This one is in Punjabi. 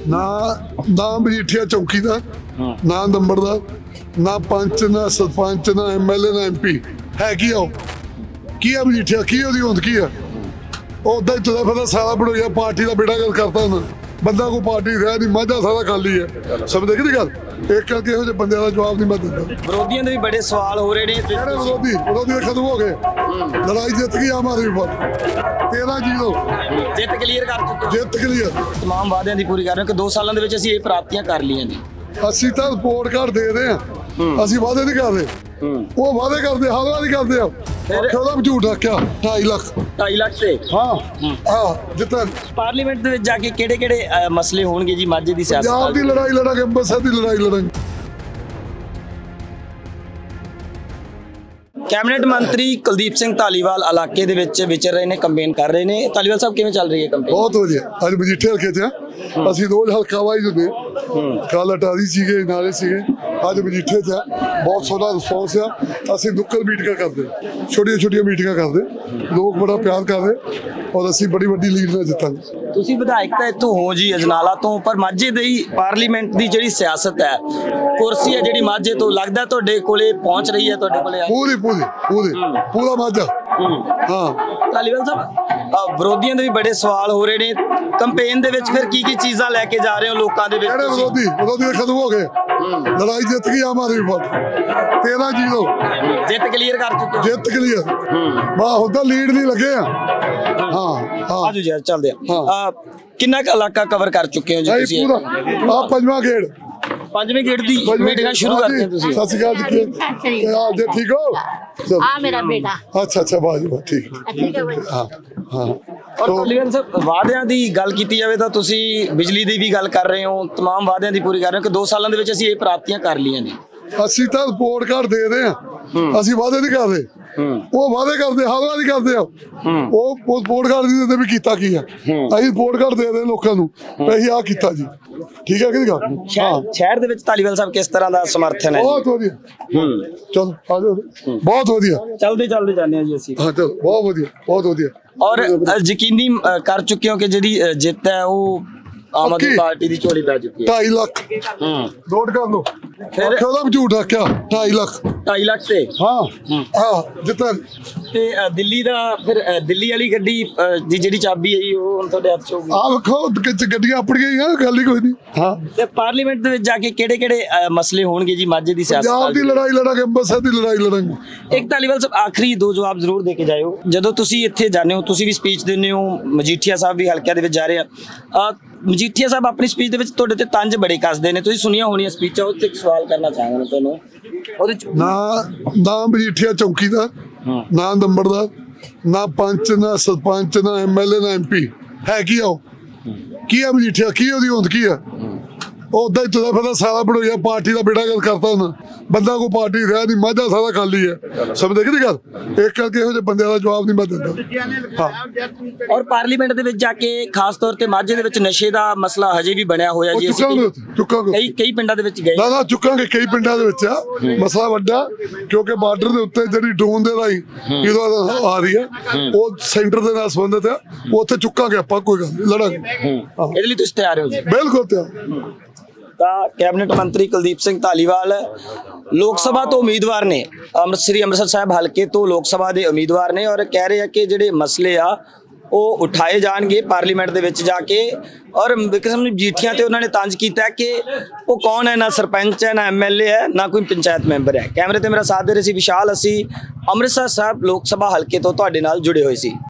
ना ना मजीठिया चौकी का ना नंबरदार ना पंच ना सरपंच ना MLA ना MP है की मजीठिया की होंद की है उदा ही तुला फिर सारा बढ़ोया पार्टी का बेड़ा गल करता हूं बंदा को पार्टी रहा नहीं माझा सारा खाली है समझ कि गल एक करके ਇਹੋ ਜਿਹੇ ਬੰਦਿਆਂ ਦਾ ਜਵਾਬ ਨਹੀਂ ਮੈਂ ਦਿੰਦਾ। ਵਿਰੋਧੀਆਂ ਦੇ ਵੀ ਬੜੇ ਸਵਾਲ ਹੋ ਰਹੇ ਨੇ ਵਿਰੋਧੀ ਖਤਮ ਹੋ ਗਏ ਲੜਾਈ ਜਿੱਤ ਗਈ ਆਮ ਆਦਮੀ ਪਾਰਟੀ 13-0 ਜਿੱਤ ਕਲੀਅਰ ਕਰ ਚੁੱਕੇ ਜਿੱਤ ਕਲੀਅਰ तमाम ਵਾਅਦਿਆਂ ਦੀ ਪੂਰੀ ਕਰ ਰਹੇ ਕਿ 2 ਸਾਲਾਂ ਦੇ ਵਿੱਚ ਅਸੀਂ ਇਹ ਪ੍ਰਾਪਤੀਆਂ ਕਰ ਲਈਆਂ ਨੇ। ਅਸੀਂ ਤਾਂ ਰਿਪੋਰਟ ਕਾਰਡ ਦੇ ਰਹੇ ਹਾਂ ਅਸੀਂ ਵਾਅਦੇ ਨਹੀਂ ਕਰ ਰਹੇ ਉਹ ਵਾਅਦੇ ਕਰਦੇ ਹਰ ਵਾਰੀ ਕਰਦੇ ਆ ਉਹਦਾ ਵੀ ਝੂਠ ਰੱਖਿਆ 2.5 ਲੱਖ 2.5 ਲੱਖ ਤੇ ਹਾਂ ਜਿੱਤਣ ਪਾਰਲੀਮੈਂਟ ਦੇ ਵਿੱਚ ਜਾ ਕੇ ਕਿਹੜੇ ਮਸਲੇ ਹੋਣਗੇ ਜੀ ਮਾਝੇ ਦੀ ਸਿਆਸਤ ਪੰਜਾਬ ਦੀ ਲੜਾਈ ਲੜਾਂਗੇ ਅੰਮ੍ਰਿਤਸਰ ਦੀ ਲੜਾਈ ਲੜਾਂਗੇ। कैबिनेट मंत्री कुलदीप सिंह धालीवाल इलाके ਦੇ ਵਿੱਚ ਵਿਚਰ ਰਹੇ ਨੇ ਕੰਪੇਨ ਕਰ ਰਹੇ ਨੇ। धालीवाल ਸਾਹਿਬ ਕਿਵੇਂ ਚੱਲ ਰਹੀ ਹੈ ਕੰਪੇਨ? ਬਹੁਤ ਵਧੀਆ ਅੱਜ ਮਜੀਠੇ ਹਲਕੇ 'ਚ ਅਸੀਂ ਰੋਜ਼ ਹਲਕਾ ਵਾਈਜ਼ ਹੁੰਦੇ ਕੱਲ ਅਟਾਰੀ ਸੀਗੇ ਨਾਲੇ ਸੀਗੇ ਅੱਜ ਮਜੀਠੇ 'ਚ ਬਹੁਤ ਸੋਹਣਾ ਰਿਸਪੌਂਸ ਆ। ਅਸੀਂ ਨੁੱਕੜ ਮੀਟਿੰਗਾਂ ਕਰਦੇ ਛੋਟੀਆਂ ਮੀਟਿੰਗਾਂ ਕਰਦੇ ਲੋਕ ਬੜਾ ਪਿਆਰ ਕਰਦੇ ਔਰ ਅਸੀਂ ਬੜੀ ਵੱਡੀ ਲੀਡ ਨਾਲ ਜਿੱਤਾਂਗੇ। ਤੁਸੀਂ ਵਿਧਾਇਕ ਤਾਂ ਇੱਥੋਂ ਹੋ ਜੀ ਅਜਨਾਲਾ ਤੋਂ ਪਰ ਮਾਝੇ ਦੀ ਪਾਰਲੀਮੈਂਟ ਦੀ ਜਿਹੜੀ ਸਿਆਸਤ ਹੈ ਕੁਰਸੀ ਹੈ ਜਿਹੜੀ ਮਾਝੇ ਤੋਂ ਲੱਗਦਾ ਤੁਹਾਡੇ ਕੋਲੇ ਪਹੁੰਚ ਰਹੀ ਹੈ ਤੁਹਾਡੇ ਕੋਲੇ ਪੂਰਾ ਮਾਝਾ। ਹਾਂ ਧਾਲੀਵਾਲ ਸਾਹਿਬ ਵਿਰੋਧੀਆਂ ਦੇ ਵੀ ਬੜੇ ਸਵਾਲ ਹੋ ਰਹੇ ਨੇ ਕੰਪੇਨ ਦੇ ਵਿੱਚ ਫਿਰ ਕੀ ਚੀਜ਼ਾਂ ਲੈ ਕੇ ਜਾ ਰਹੇ ਹੋ ਲੋਕਾਂ ਦੇ ਵਿੱਚ? ਵਿਰੋਧੀ ਖਤਮ ਹੋ ਗਏ ਲੜਾਈ ਜਿੱਤ ਗਈ ਆਮ ਆਦਮੀ ਪਾਰਟੀ 13-0 ਜਿੱਤ ਕਲੀਅਰ ਕਰ ਚੁੱਕੇ ਜਿੱਤ ਕਲੀਅਰ ਵਾਹ ਹੁਣ ਤਾਂ ਲੀਡ ਨਹੀਂ ਲੱਗੇ ਆ। ਹਾਂ ਆਜੋ ਜੀ ਚੱਲਦੇ ਆ ਕਿੰਨਾ ਕੁ ਇਲਾਕਾ ਕਵਰ ਕਰ ਚੁੱਕੇ ਹੋ ਜੀ ਤੁਸੀਂ? ਪੂਰਾ ਪੰਜਵਾਂ ਗੇੜ ਪੰਜਵੇਂ ਗੇੜ ਦੀ ਮੀਟਿੰਗਾਂ ਸ਼ੁਰੂ ਕਰਦੇ ਤੁਸੀਂ। ਸਤਿ ਸ਼੍ਰੀ ਅਕਾਲ ਜੀ ਜੀ ਠੀਕ ਹੋ? ਆ ਮੇਰਾ ਬੇਟਾ ਅੱਛਾ ਬਾਜੀ ਠੀਕ ਹੈ ਹਾਂ ਔਰ ਧਾਲੀਵਾਲ ਸਾਹਿਬ ਵਾਅਦਿਆਂ ਦੀ ਗੱਲ ਕੀਤੀ ਜਾਵੇ ਤਾਂ ਤੁਸੀਂ ਬਿਜਲੀ ਦੀ ਵੀ ਗੱਲ ਕਰ ਰਹੇ ਹੋ तमाम ਵਾਅਦਿਆਂ ਦੀ ਪੂਰੀ ਕਰ ਰਹੇ ਹੋ ਕਿ 2 ਸਾਲਾਂ ਦੇ ਵਿੱਚ ਅਸੀਂ ਇਹ ਪ੍ਰਾਪਤੀਆਂ ਕਰ ਲਈਆਂ ਨੇ। ਅਸੀਂ ਤਾਂ ਰਿਪੋਰਟ ਕਾਰਡ ਦੇ ਰਹੇ ਹਾਂ ਅਸੀਂ ਵਾਅਦੇ ਨਹੀਂ ਕਰਦੇ ਉਹ ਵਾਅਦੇ ਕਰਦੇ ਹਰ ਵਾਰੀ ਕਰਦੇ ਆ ਉਹ ਰਿਪੋਰਟ ਕਾਰਡ ਦੀ ਦਿੰਦੇ ਵੀ ਕੀਤਾ ਕੀ ਆ ਅਸੀਂ ਰਿਪੋਰਟ ਕਾਰਡ ਦੇ ਰਹੇ ਲੋਕਾਂ ਨੂੰ ਅਸੀਂ ਆਹ ਕੀਤਾ ਜੀ ਠੀਕ ਹੈ ਕਿ ਗੱਲ। ਸ਼ਹਿਰ ਦੇ ਵਿੱਚ ਧਾਲੀਵਾਲ ਸਾਹਿਬ ਕਿਸ ਤਰ੍ਹਾਂ ਦਾ ਸਮਰਥਨ ਹੈ? ਬਹੁਤ ਵਧੀਆ ਚਲੋ ਆ ਜਾਓ ਬਹੁਤ ਵਧੀਆ ਚੱਲਦੇ ਜਾਂਦੇ ਆ ਜੀ ਅਸੀਂ। ਹਾਂ ਚਲੋ ਬਹੁਤ ਵਧੀਆ ਔਰ ਯਕੀਨੀ ਕਰ ਚੁੱਕੇ ਹੋ ਕਿ ਜਿਹੜੀ ਜਿੱਤ ਹੈ ਉਹ ਆਮ ਆਦਮੀ ਪਾਰਟੀ ਦੀ ਝੋਲੀ ਪੈ ਚੁੱਕੀ ਹੈ। 2.5 ਲੱਖ ਨੋਟ ਕਰ ਲਓ ਫਿਰ ਉਹਦਾ ਵੀ ਝੂਠ ਰੱਖਿਆ 2.5 ਲੱਖ ਤੇ ਹਾਂ ਜਿੱਤਣ ਤੇ ਦਿੱਲੀ ਦਾ ਫਿਰ ਦਿੱਲੀ ਵਾਲੀ ਗੱਡੀ ਦੀ ਜਿਹੜੀ ਚਾਬੀ ਹੈ ਉਹ ਹੁਣ ਤੁਹਾਡੇ ਹੱਥ 'ਚ ਹੋਊਗੀ। ਆ ਵੇਖੋ ਗੱਡੀਆਂ ਆਪਣੀਆਂ ਹੀ ਆ ਗੱਲ ਹੀ ਕੋਈ ਨਹੀਂ। ਹਾਂ ਤੇ ਪਾਰਲੀਮੈਂਟ ਦੇ ਵਿੱਚ ਜਾ ਕੇ ਕਿਹੜੇ ਮਸਲੇ ਹੋਣਗੇ ਜੀ ਮਾਝੇ ਦੀ ਸਿਆਸਤ? ਪੰਜਾਬ ਦੀ ਲੜਾਈ ਲੜਾਂਗੇ ਅੰਮ੍ਰਿਤਸਰ ਦੀ ਲੜਾਈ ਲੜਾਂਗੇ। ਇੱਕ ਧਾਲੀਵਾਲ ਸਾਹਿਬ ਆਖਰੀ 2 ਜਵਾਬ ਜ਼ਰੂਰ ਦੇ ਕੇ ਜਾਇਓ। ਜਦੋਂ ਤੁਸੀਂ ਇੱਥੇ ਜਾਂਦੇ ਹੋ ਤੁਸੀਂ ਵੀ ਸਪੀਚ ਦਿੰਦੇ ਹੋ ਮਜੀਠੀਆ ਸਾਹਿਬ ਵੀ ਹਲਕਿਆਂ ਦੇ ਵਿੱਚ ਜਾ ਰਹੇ ਆ ਮਜੀਠੀਆ ਸਾਹਿਬ ਆਪਣੀ ਸਪੀਚ ਦੇ ਵਿੱਚ ਤੁਹਾਡੇ ਤੇ ਤੰਜ ਬੜੇ ਕੱਸਦੇ ਨੇ ਤੁਸੀਂ ਸੁਣੀਆਂ ਹੋਣੀਆਂ ਸਪੀਚਾਂ ਉਹ ਤੇ ਇੱਕ ਸਵਾਲ ਕਰਨਾ ਚਾਹਾਂਗਾ ਤੁਹਾਨੂੰ ਉਹਦੇ ਚ ਨਾ ਮਜੀਠੀਆ ਚੌਕੀ ਦਾ ਨਾ ਨੰਬਰਦਾਰ ਨਾ ਪੰਚ ਨਾ ਸਰਪੰਚ ਨਾ MLA ਨਾ MP ਹੈ ਕੀ ਆ ਮਜੀਠੀਆ ਕੀ ਉਹਦੀ ਹੋਂਦ ਕੀ ਆ ਉਦਾ ਹੀ ਤੁਲਾ ਫਿਰ ਸਾਰਾ बढ़ोया पार्टी का बेड़ा गल करता हूं बंदा को पार्टी रहा नहीं माझा सारा खाली है समझ कि गल एक करके ਇਹੋ ਜਿਹੇ ਬੰਦਿਆਂ ਦਾ ਜਵਾਬ ਨਹੀਂ ਮੈਂ ਦਿੰਦਾ। ਔਰ ਪਾਰਲੀਮੈਂਟ ਦੇ ਵਿੱਚ ਜਾ ਕੇ ਖਾਸ ਤੌਰ ਤੇ ਮਾਝੇ ਦੇ ਵਿੱਚ ਨਸ਼ੇ ਦਾ ਮਸਲਾ ਹਜੇ ਵੀ ਬਣਿਆ ਹੋਇਆ ਜੀ। ਚੁੱਕਾਂਗੇ ਕਈ ਪਿੰਡਾਂ ਦੇ ਵਿੱਚ ਗਏ ਨਾ ਚੁੱਕਾਂਗੇ ਕਈ ਪਿੰਡਾਂ ਦੇ ਵਿੱਚ ਆ ਮਸਲਾ ਵੱਡਾ ਕਿਉਂਕਿ ਬਾਰਡਰ ਦੇ ਉੱਤੇ ਜਿਹੜੀ ਡਰੋਨ ਦੇ ਰਾਹੀਂ ਇਹਦਾ ਆ ਰਹੀ ਹੈ ਉਹ ਸੈਂਟਰ ਦੇ ਨਾਲ ਸੰਬੰਧਿਤ ਹੈ ਉੱਥੇ ਚੁੱਕਾਂਗੇ ਆਪਾਂ ਕੋਈ ਗੱਲ ਨਹੀਂ ਲੜਾਂਗੇ ਇਹਦੇ ਲਈ ਤੁਸੀਂ ਤਿਆਰ ਹੋ ਜੀ? ਬਿਲਕੁਲ ਤਿਆਰ। ਤਾਂ ਕੈਬਨਿਟ ਮੰਤਰੀ ਕੁਲਦੀਪ ਸਿੰਘ ਧਾਲੀਵਾਲ ਲੋਕ ਸਭਾ ਤੋਂ ਉਮੀਦਵਾਰ ਨੇ ਅੰਮ੍ਰਿਤਸਰ ਸਾਹਿਬ ਹਲਕੇ ਤੋਂ ਲੋਕ ਸਭਾ ਦੇ ਉਮੀਦਵਾਰ ਨੇ ਔਰ ਕਹਿ ਰਹੇ ਆ ਕਿ ਜਿਹੜੇ ਮਸਲੇ ਆ ਉਹ ਉਠਾਏ ਜਾਣਗੇ ਪਾਰਲੀਮੈਂਟ ਦੇ ਵਿੱਚ ਜਾ ਕੇ। ਔਰ ਕਿਸਮ ਦੀ ਮਜੀਠੀਆਂ ਤੇ ਉਹਨਾਂ ਨੇ ਤੰਜ ਕੀਤਾ ਕਿ ਉਹ ਕੌਣ ਹੈ ਨਾ ਸਰਪੰਚ ਹੈ ਨਾ MLA ਹੈ ਨਾ ਕੋਈ ਪੰਚਾਇਤ ਮੈਂਬਰ ਹੈ। ਕੈਮਰੇ ਤੇ ਮੇਰਾ ਸਾਥ ਦੇ ਰਹੇ ਸੀ ਵਿਸ਼ਾਲ ਅਸੀਂ ਅੰਮ੍ਰਿਤਸਰ ਸਾਹਿਬ ਲੋਕ ਸਭਾ ਹਲਕੇ ਤੋਂ ਤੁਹਾਡੇ ਨਾਲ ਜੁੜੇ ਹੋਏ ਸੀ।